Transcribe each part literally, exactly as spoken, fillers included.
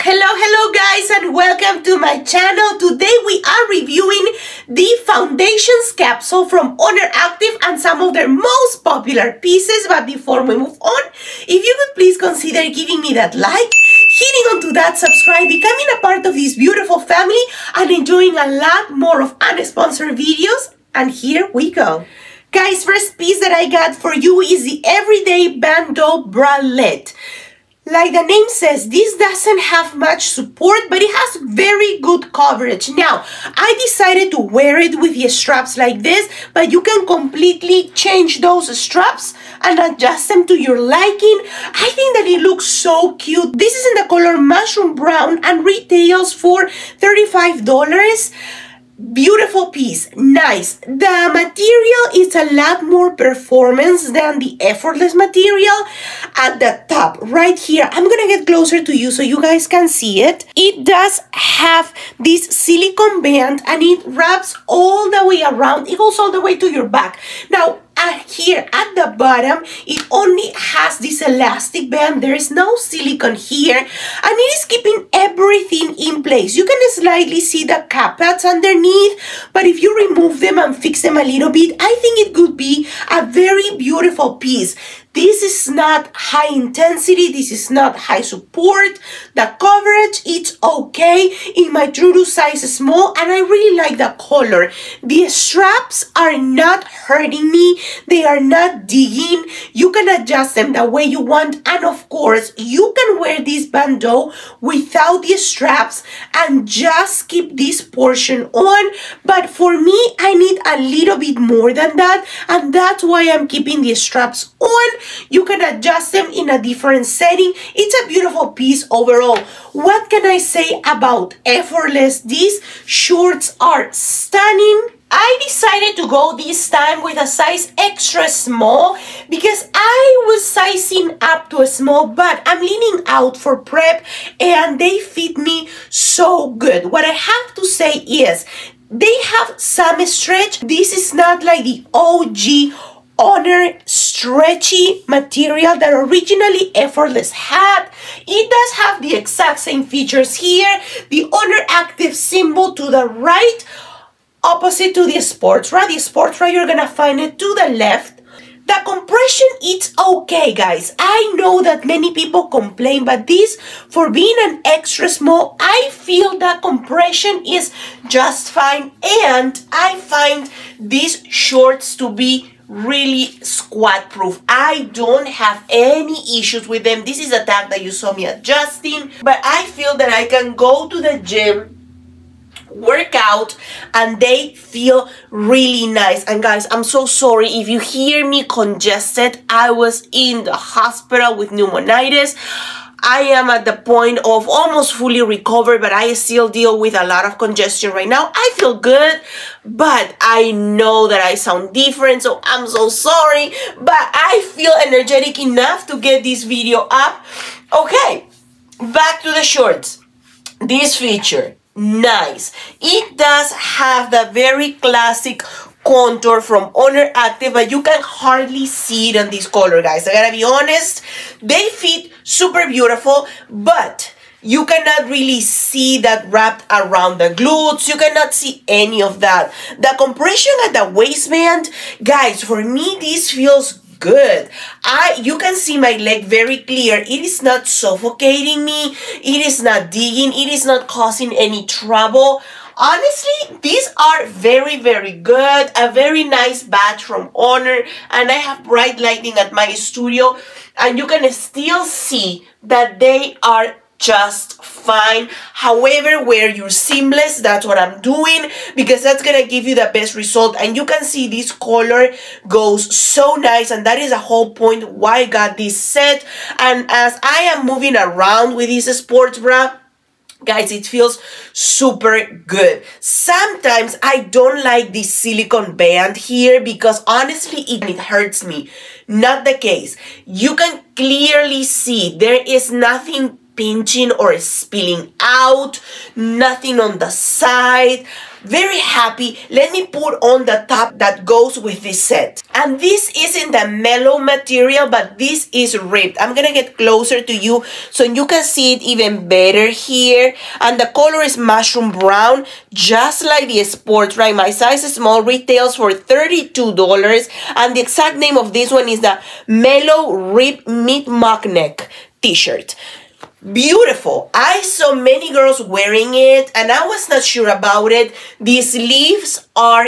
Hello, hello guys, and welcome to my channel. Today we are reviewing the Foundations capsule from Honor Active and some of their most popular pieces. But before we move on, if you could please consider giving me that like, hitting onto that subscribe, becoming a part of this beautiful family, and enjoying a lot more of unsponsored videos. And here we go. Guys, first piece that I got for you is the Everyday Bandeau Bralette. Like the name says, this doesn't have much support, but it has very good coverage. Now, I decided to wear it with the straps like this, but you can completely change those straps and adjust them to your liking. I think that it looks so cute. This is in the color Mushroom Brown and retails for thirty-five dollars. Beautiful piece, nice. The material is a lot more performance than the Effortless material. At the top, right here, I'm gonna get closer to you so you guys can see it. It does have this silicone band and it wraps all the way around. It goes all the way to your back. Now, Uh, here at the bottom, it only has this elastic band. There is no silicone here, and it is keeping everything in place. You can slightly see the cap pads underneath, but if you remove them and fix them a little bit, I think it could be a very beautiful piece. This is not high intensity, this is not high support. The coverage, it's okay in my true to size small, and I really like the color. The straps are not hurting me, they are not digging. You can adjust them the way you want, and of course, you can wear this bandeau without the straps and just keep this portion on. But for me, I need a little bit more than that, and that's why I'm keeping the straps on. You can adjust them in a different setting. It's a beautiful piece overall. What can I say about Effortless? These shorts are stunning. I decided to go this time with a size extra small because I was sizing up to a small, but I'm leaning out for prep and they fit me so good. What I have to say is they have some stretch. This is not like the O G Honor stretchy material that originally Effortless had. It does have the exact same features here. The Honor Active symbol to the right, opposite to the Sportfra. The Sportfra, you're gonna find it to the left. The compression, it's okay, guys. I know that many people complain, but this, for being an extra small, I feel that compression is just fine, and I find these shorts to be really squat proof. I don't have any issues with them. This is a tag that you saw me adjusting, but I feel that I can go to the gym, work out, and they feel really nice. And guys, I'm so sorry if you hear me congested. I was in the hospital with pneumonitis. I am at the point of almost fully recovered, but I still deal with a lot of congestion right now. I feel good, but I know that I sound different, so I'm so sorry. But I feel energetic enough to get this video up. Okay, back to the shorts. This feature, nice. It does have the very classic contour from Honor Active, but you can hardly see it on this color, guys. I gotta be honest, they fit super beautiful, but you cannot really see that wrapped around the glutes. You cannot see any of that. The compression at the waistband, guys, for me, this feels good. I you can see my leg very clear. It is not suffocating me. It is not digging. It is not causing any trouble. Honestly, these are very, very good. A very nice batch from Honor. And I have bright lighting at my studio. And you can still see that they are just fine. However, wear your seamless. That's what I'm doing, because that's gonna give you the best result. And you can see this color goes so nice, and that is the whole point why I got this set. And as I am moving around with this sports bra, guys, it feels super good. Sometimes I don't like this silicone band here because honestly it, it hurts me. Not the case. You can clearly see there is nothing pinching or spilling out, nothing on the side. Very happy. Let me put on the top that goes with this set. And this isn't the mellow material, but this is ribbed. I'm gonna get closer to you so you can see it even better here. And the color is mushroom brown, just like the sports bra. My size is small, retails for thirty-two dollars. And the exact name of this one is the Mellow Rib Mid Mock Neck t-shirt. Beautiful. I saw many girls wearing it and I was not sure about it. The sleeves are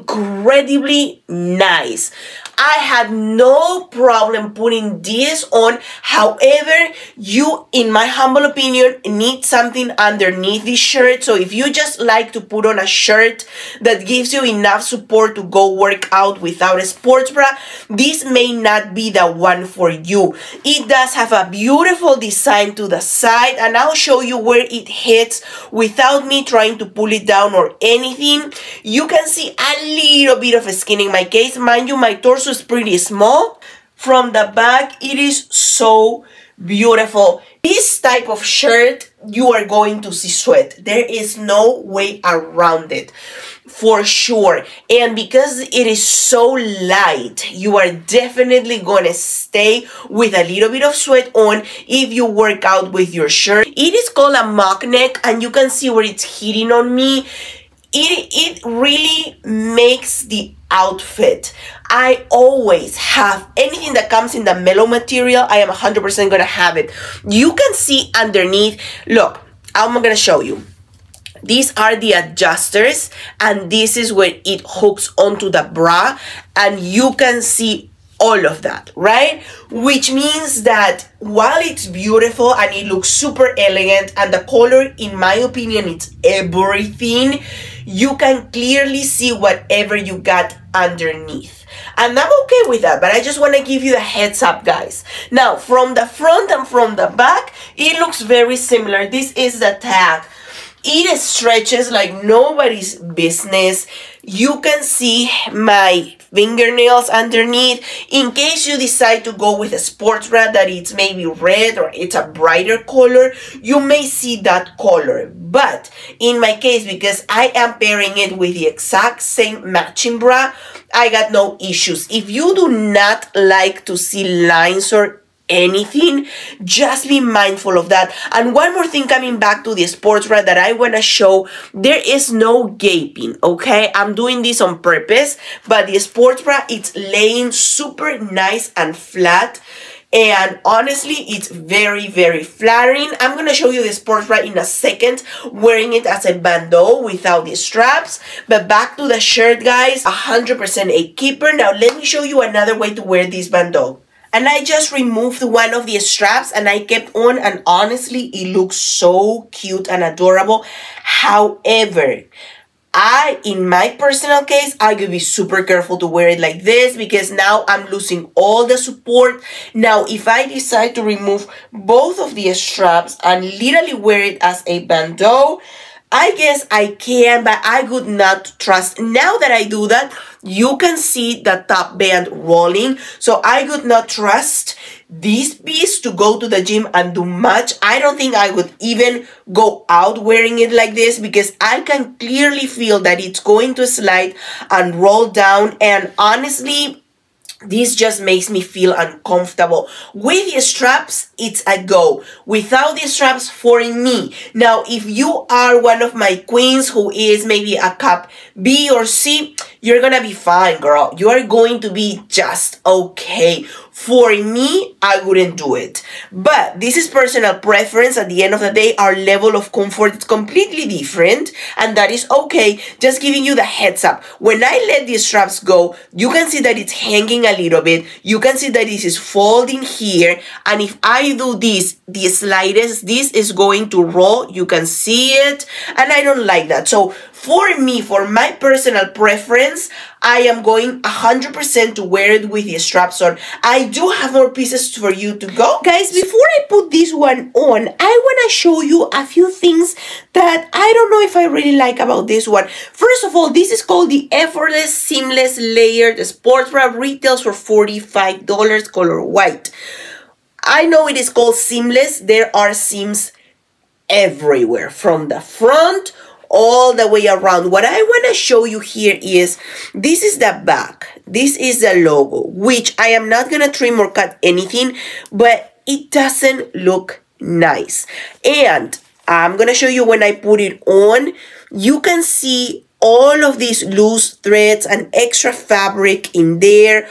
incredibly nice. I had no problem putting this on. However, you, in my humble opinion, need something underneath this shirt. So if you just like to put on a shirt that gives you enough support to go work out without a sports bra, this may not be the one for you. It does have a beautiful design to the side, and I'll show you where it hits without me trying to pull it down or anything. You can see a little bit of a skin in my case. Mind you, my torso is pretty small. From the back, it is so beautiful. This type of shirt, you are going to see sweat. There is no way around it, for sure. And because it is so light, you are definitely gonna stay with a little bit of sweat on if you work out with your shirt. It is called a mock neck, and you can see where it's hitting on me. It, it really makes the outfit. I always have anything that comes in the mellow material. I am one hundred percent gonna have it. You can see underneath. Look, I'm gonna show you. These are the adjusters, and this is where it hooks onto the bra, and you can see all of that, right? Which means that while it's beautiful and it looks super elegant, and the color, in my opinion, it's everything, you can clearly see whatever you got underneath. And I'm okay with that, but I just want to give you the heads up, guys. Now, from the front and from the back, it looks very similar. This is the tag. It stretches like nobody's business. You can see my fingernails underneath. In case you decide to go with a sports bra that it's maybe red or it's a brighter color, you may see that color. But in my case, because I am pairing it with the exact same matching bra, I got no issues. If you do not like to see lines or anything, just be mindful of that. And one more thing, coming back to the sports bra that I want to show, there is no gaping, okay? I'm doing this on purpose, but the sports bra, it's laying super nice and flat. And honestly, it's very, very flattering. I'm going to show you the sports bra in a second, wearing it as a bandeau without the straps. But back to the shirt, guys, one hundred percent a keeper. Now, let me show you another way to wear this bandeau. And I just removed one of the straps and I kept on, and honestly, it looks so cute and adorable. However, I, in my personal case, I could be super careful to wear it like this, because now I'm losing all the support. Now, if I decide to remove both of the straps and literally wear it as a bandeau, I guess I can, but I would not trust. Now that I do that, you can see the top band rolling. So I would not trust this piece to go to the gym and do much. I don't think I would even go out wearing it like this, because I can clearly feel that it's going to slide and roll down. And honestly, this just makes me feel uncomfortable. With the straps, it's a go. Without the straps, for me. Now, if you are one of my queens who is maybe a cup B or C, you're gonna be fine, girl. You are going to be just okay. For me, I wouldn't do it. But this is personal preference. At the end of the day, our level of comfort is completely different, and that is okay. Just giving you the heads up. When I let these straps go, you can see that it's hanging a little bit. You can see that this is folding here. And if I do this, the slightest, this is going to roll. You can see it. And I don't like that. So for me, for my personal preference, I am going one hundred percent to wear it with the straps on. I do have more pieces for you to go. Guys, before I put this one on, I want to show you a few things that I don't know if I really like about this one. First of all, this is called the Effortless Seamless Layered Sports Bra. Retails for forty-five dollars, color white. I know it is called seamless. There are seams everywhere, from the front all the way around. What I want to show you here is, this is the back. This is the logo, which I am not going to trim or cut anything, but it doesn't look nice. And I'm going to show you when I put it on, you can see all of these loose threads and extra fabric in there.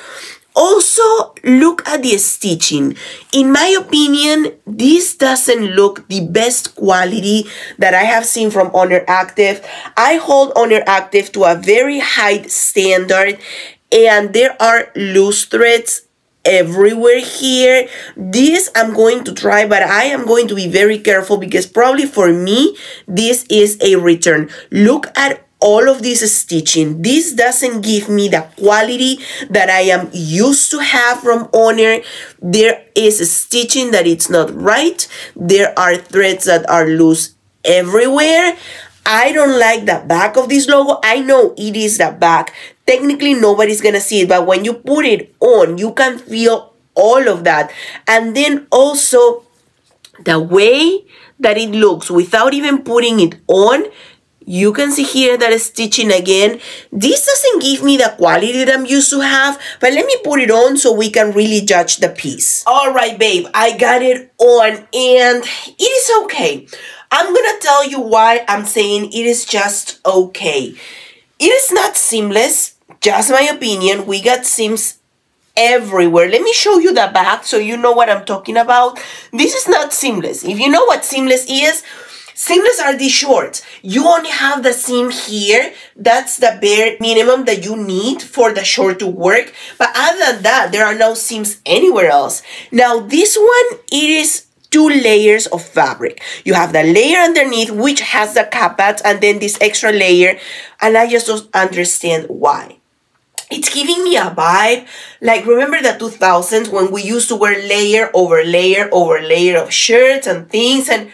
Also, look at the stitching. In my opinion, this doesn't look the best quality that I have seen from Honor Active. I hold Honor Active to a very high standard, and there are loose threads everywhere here. This I'm going to try, but I am going to be very careful because probably for me, this is a return. Look at all of this stitching. This doesn't give me the quality that I am used to have from Honor. There is a stitching that it's not right. There are threads that are loose everywhere. I don't like the back of this logo. I know it is the back. Technically, nobody's gonna see it, but when you put it on, you can feel all of that. And then also, the way that it looks without even putting it on, you can see here that stitching again. This doesn't give me the quality that I'm used to have, but let me put it on so we can really judge the piece. All right, babe, I got it on and it is okay. I'm gonna tell you why I'm saying it is just okay. It is not seamless, just my opinion. We got seams everywhere. Let me show you the back so you know what I'm talking about. This is not seamless. If you know what seamless is, seamless are these shorts. You only have the seam here. That's the bare minimum that you need for the short to work. But other than that, there are no seams anywhere else. Now, this one, it is two layers of fabric. You have the layer underneath, which has the cap pads, and then this extra layer. And I just don't understand why. It's giving me a vibe, like remember the two thousands when we used to wear layer over layer over layer of shirts and things, and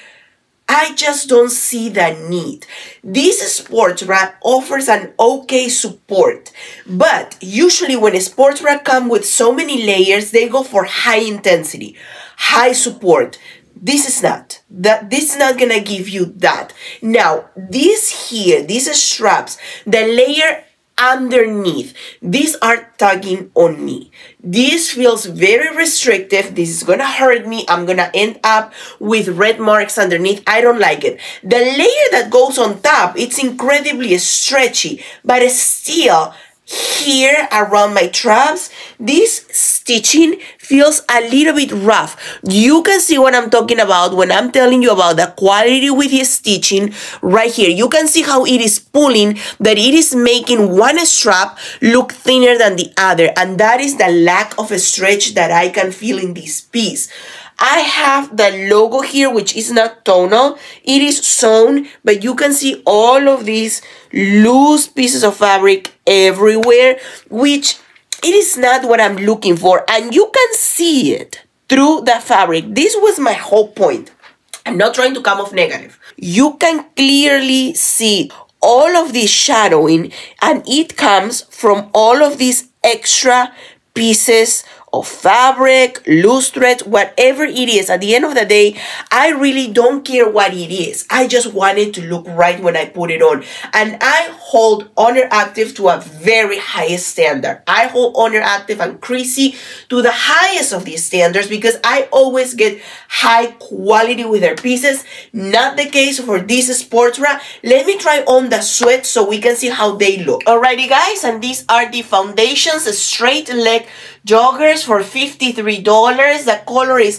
I just don't see the need. This sports bra offers an okay support, but usually when a sports bra come with so many layers, they go for high intensity, high support. This is not. That this is not gonna give you that. Now, this here, these straps, the layer underneath, these are tugging on me. This feels very restrictive. This is gonna hurt me. I'm gonna end up with red marks underneath. I don't like it. The layer that goes on top, it's incredibly stretchy, but still here around my traps, this stitching feels a little bit rough. You can see what I'm talking about when I'm telling you about the quality with the stitching right here. You can see how it is pulling, that it is making one strap look thinner than the other, and that is the lack of a stretch that I can feel in this piece. I have the logo here, which is not tonal. It is sewn, but you can see all of these loose pieces of fabric everywhere, which it is not what I'm looking for. And you can see it through the fabric. This was my whole point. I'm not trying to come off negative. You can clearly see all of this shadowing, and it comes from all of these extra pieces of fabric, loose threads, whatever it is. At the end of the day, I really don't care what it is. I just want it to look right when I put it on. And I hold Honor Active to a very high standard. I hold Honor Active and Creasy to the highest of these standards because I always get high quality with their pieces. Not the case for this sports bra. Let me try on the sweats so we can see how they look. Alrighty guys, and these are the foundations, straight leg joggers for fifty-three dollars. The color is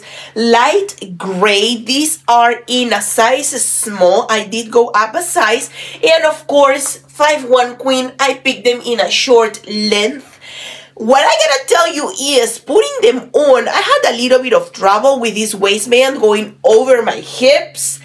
light gray. These are in a size small. I did go up a size. And of course, five one queen, I picked them in a short length. What I gotta tell you is, putting them on, I had a little bit of trouble with this waistband going over my hips.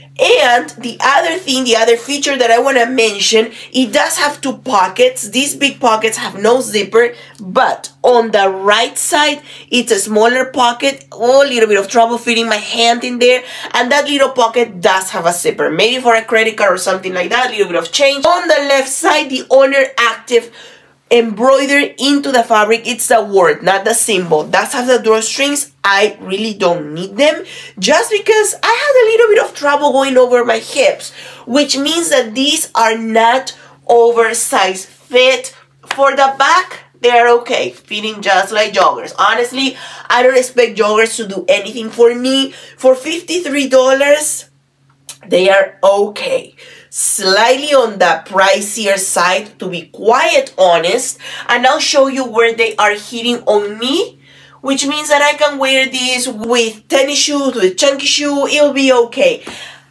And the other thing, the other feature that I want to mention, it does have two pockets. These big pockets have no zipper, but on the right side, it's a smaller pocket. Oh, a little bit of trouble fitting my hand in there. And that little pocket does have a zipper, maybe for a credit card or something like that, a little bit of change. On the left side, the Honor Active embroidered into the fabric. It's the word, not the symbol. That's have the drawstrings. I really don't need them just because I had a little bit of trouble going over my hips, which means that these are not oversized fit. For the back, they're okay, fitting just like joggers. Honestly, I don't expect joggers to do anything for me. For fifty-three dollars, they are okay. Slightly on the pricier side, to be quite honest. And I'll show you where they are hitting on me, which means that I can wear these with tennis shoes, with chunky shoe. It'll be okay.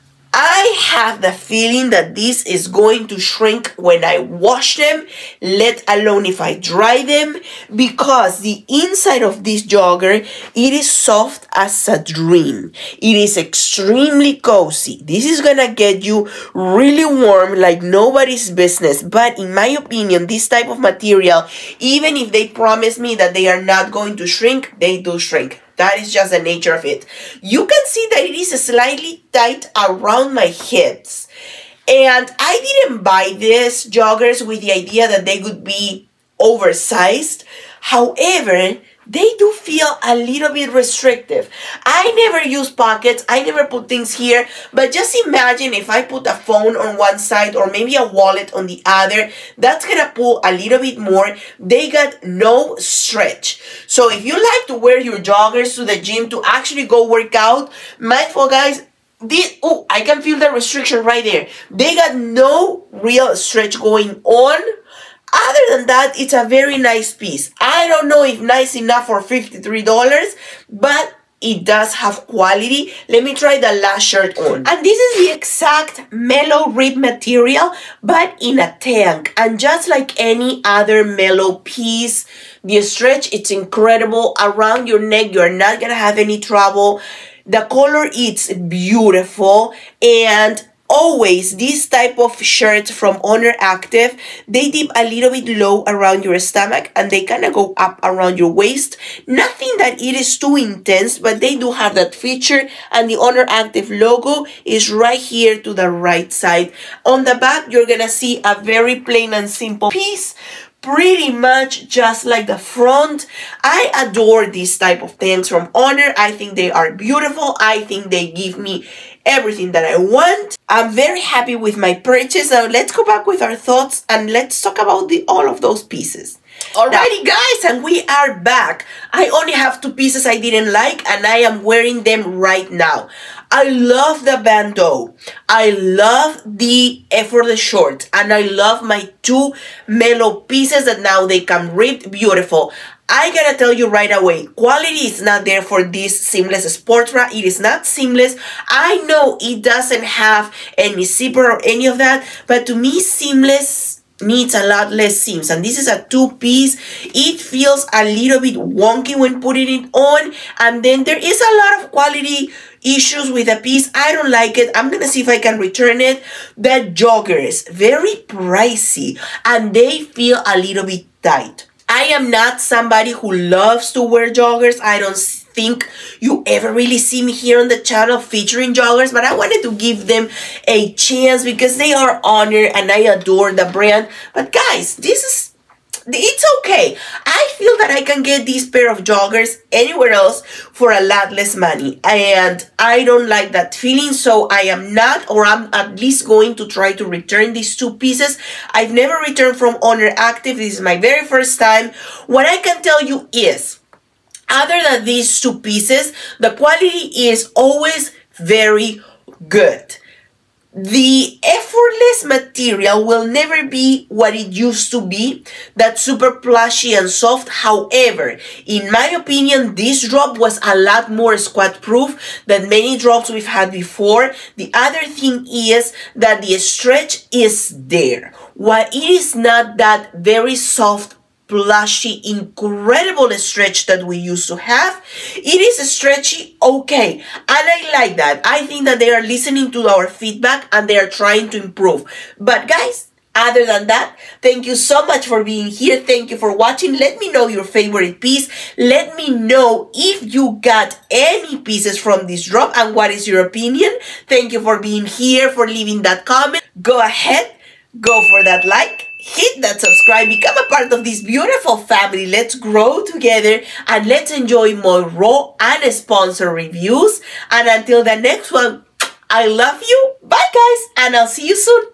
I have the feeling that this is going to shrink when I wash them, let alone if I dry them, because the inside of this jogger, it is soft as a dream. It is extremely cozy. This is gonna get you really warm like nobody's business. But in my opinion, this type of material, even if they promise me that they are not going to shrink, they do shrink. That is just the nature of it. You can see that it is slightly tight around my hips. And I didn't buy these joggers with the idea that they would be oversized. However, they do feel a little bit restrictive. I never use pockets. I never put things here. But just imagine if I put a phone on one side or maybe a wallet on the other. That's going to pull a little bit more. They got no stretch. So if you like to wear your joggers to the gym to actually go work out, mindful guys, this, oh, I can feel the restriction right there. They got no real stretch going on. Other than that, it's a very nice piece. I don't know if nice enough for fifty-three dollars, but it does have quality. Let me try the last shirt on. And this is the exact mellow rib material, but in a tank. And just like any other mellow piece, the stretch, it's incredible. Around your neck, you're not gonna have any trouble. The color, it's beautiful. And always, this type of shirts from Honor Active, they dip a little bit low around your stomach and they kind of go up around your waist. Nothing that it is too intense, but they do have that feature, and the Honor Active logo is right here to the right side. On the back, you're gonna see a very plain and simple piece, pretty much just like the front. I adore this type of tanks from Honor. I think they are beautiful. I think they give me everything that I want. I'm very happy with my purchase. Now let's go back with our thoughts and let's talk about the all of those pieces. Alrighty guys, and we are back. I only have two pieces I didn't like and I am wearing them right now. I love the bandeau. I love the effortless shorts, and I love my two mellow pieces that now they come ripped beautiful. I gotta tell you right away, quality is not there for this seamless sports bra. It is not seamless. I know it doesn't have any zipper or any of that, but to me, seamless needs a lot less seams. And this is a two-piece. It feels a little bit wonky when putting it on. And then there is a lot of quality issues with the piece. I don't like it. I'm gonna see if I can return it. The joggers, very pricey, and they feel a little bit tight. I am not somebody who loves to wear joggers. I don't think you ever really see me here on the channel featuring joggers, but I wanted to give them a chance because they are Honor and I adore the brand. But guys, this is, it's okay. I feel that I can get this pair of joggers anywhere else for a lot less money, and I don't like that feeling, so I am not, or I'm at least going to try to return these two pieces. I've never returned from Honor Active. This is my very first time. What I can tell you is, other than these two pieces, the quality is always very good. The effortless material will never be what it used to be, that super plushy and soft. However, in my opinion, this drop was a lot more squat proof than many drops we've had before. The other thing is that the stretch is there. While it is not that very soft, plushy, incredible stretch that we used to have, it is stretchy, okay, and I like that. I think that they are listening to our feedback and they are trying to improve. But guys, other than that, thank you so much for being here. Thank you for watching. Let me know your favorite piece. Let me know if you got any pieces from this drop and what is your opinion. Thank you for being here, for leaving that comment. Go ahead, go for that like, hit that subscribe, become a part of this beautiful family. Let's grow together and let's enjoy more raw and sponsored reviews. And until the next one, I love you. Bye guys, and I'll see you soon.